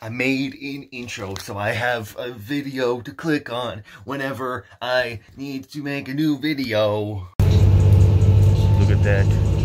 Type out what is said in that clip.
I made an intro, so I have a video to click on whenever I need to make a new video. Look at that.